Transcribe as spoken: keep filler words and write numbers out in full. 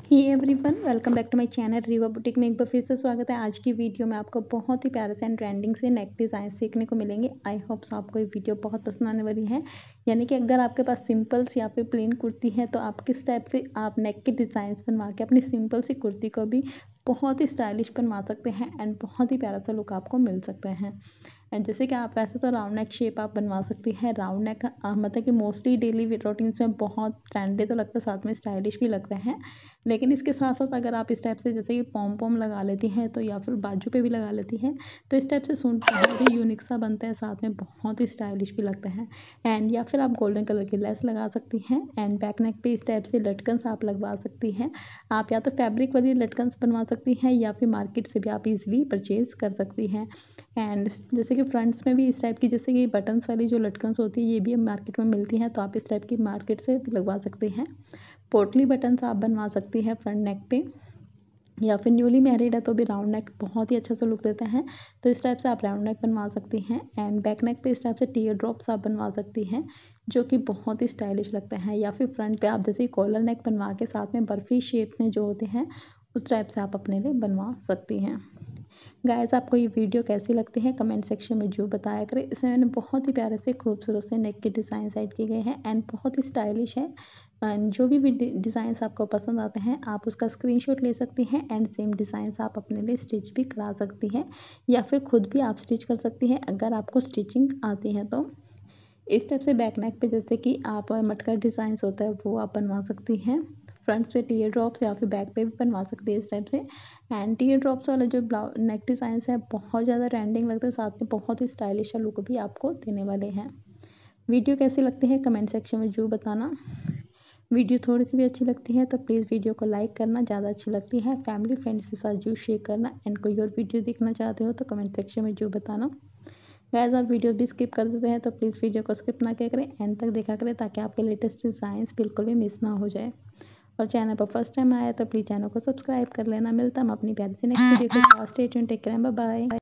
Hey everyone, welcome back to my channel Reeva boutique में एक बार फिर से स्वागत है। आज की वीडियो में आपको बहुत ही प्यारे से एंड ट्रेंडिंग से नेक डिज़ाइन सीखने को मिलेंगे। आई होप सो आपको ये वीडियो बहुत पसंद आने वाली है। यानी कि अगर आपके पास सिंपल या फिर प्लेन कुर्ती है तो आप किस टाइप से आप नेक के डिज़ाइन बनवा के अपनी सिंपल सी कुर्ती को भी बहुत ही स्टाइलिश बनवा सकते हैं एंड बहुत ही प्यारा सा लुक आपको मिल सकता है। एंड जैसे कि आप वैसे तो राउंड नेक शेप आप बनवा सकती हैं। राउंड नेक मतलब कि मोस्टली डेली रूटीन्स में बहुत ट्रेंडी तो लगता है, साथ में स्टाइलिश भी लगते हैं। लेकिन इसके साथ साथ अगर आप इस टाइप से जैसे कि पॉम पॉम लगा लेती हैं तो या फिर बाजू पे भी लगा लेती हैं तो इस टाइप से सूट बहुत ही यूनिक सा बनता है, साथ में बहुत ही स्टाइलिश भी लगता है। एंड या फिर आप गोल्डन कलर की लेस लगा सकती हैं एंड बैक नेक पे इस टाइप से लटकन्स आप लगवा सकती हैं। आप या तो फैब्रिक वाली लटकन्स बनवा सकती हैं या फिर मार्केट से भी आप इजीली परचेज कर सकती हैं। एंड जैसे कि फ्रंट्स में भी इस टाइप की जैसे कि बटन्स वाली जो लटकन्स होती है ये भी मार्केट में मिलती हैं, तो आप इस टाइप की मार्केट से भी लगवा सकते हैं। पोटली बटन्स आप बनवा सकती हैं फ्रंट नेक पे, या फिर न्यूली मैरिड है तो भी राउंड नेक बहुत ही अच्छा सा लुक देते हैं, तो इस टाइप से आप राउंड नेक बनवा सकती हैं। एंड बैक नेक पे इस टाइप से टीयर ड्रॉप्स आप बनवा सकती हैं जो कि बहुत ही स्टाइलिश लगते हैं। या फिर फ्रंट पे आप जैसे कॉलर नेक बनवा के साथ में बर्फी शेप में जो होते हैं उस टाइप से आप अपने लिए बनवा सकती हैं। गाइस, आपको ये वीडियो कैसी लगती है कमेंट सेक्शन में जो बताया करें। इसमें मैंने बहुत ही प्यारे से खूबसूरत से नेक के डिज़ाइन सेट किए गए हैं एंड बहुत ही स्टाइलिश है। एंड जो भी डिज़ाइंस आपको पसंद आते हैं आप उसका स्क्रीनशॉट ले सकती हैं एंड सेम डिज़ाइंस आप अपने लिए स्टिच भी करा सकती हैं या फिर खुद भी आप स्टिच कर सकती हैं अगर आपको स्टिचिंग आती है तो। इस टाइप से बैक नेक पे जैसे कि आप मटका डिज़ाइंस होता है वो आप बनवा सकती हैं। फ्रंट्स पे टीयर ड्रॉप्स या फिर बैक पे भी बनवा सकती है इस टाइप से। एंड टीयर ड्रॉप्स वाला जो ब्लाउ नेक डिज़ाइंस है बहुत ज़्यादा ट्रेंडिंग लगता है, साथ में बहुत ही स्टाइलिश लुक भी आपको देने वाले हैं। वीडियो कैसी लगती है कमेंट सेक्शन में ज़रूर बताना। वीडियो थोड़ी सी भी अच्छी लगती है तो प्लीज़ वीडियो को लाइक करना, ज़्यादा अच्छी लगती है फैमिली फ्रेंड्स के साथ जरूर शेयर करना। एंड कोई और वीडियो देखना चाहते हो तो कमेंट सेक्शन में जरूर बताना। गाइस, आप वीडियो भी स्किप कर देते हैं तो प्लीज़ वीडियो को स्किप ना किया करें, एंड तक देखा करें ताकि आपके लेटेस्ट डिज़ाइंस बिल्कुल भी मिस ना हो जाए। और चैनल पर फर्स्ट टाइम आया तो प्लीज़ चैनल को सब्सक्राइब कर लेना। मिलता हम अपनी प्यारी सी नेक्स्ट वीडियो के साथ। Stay tuned, take care, bye bye.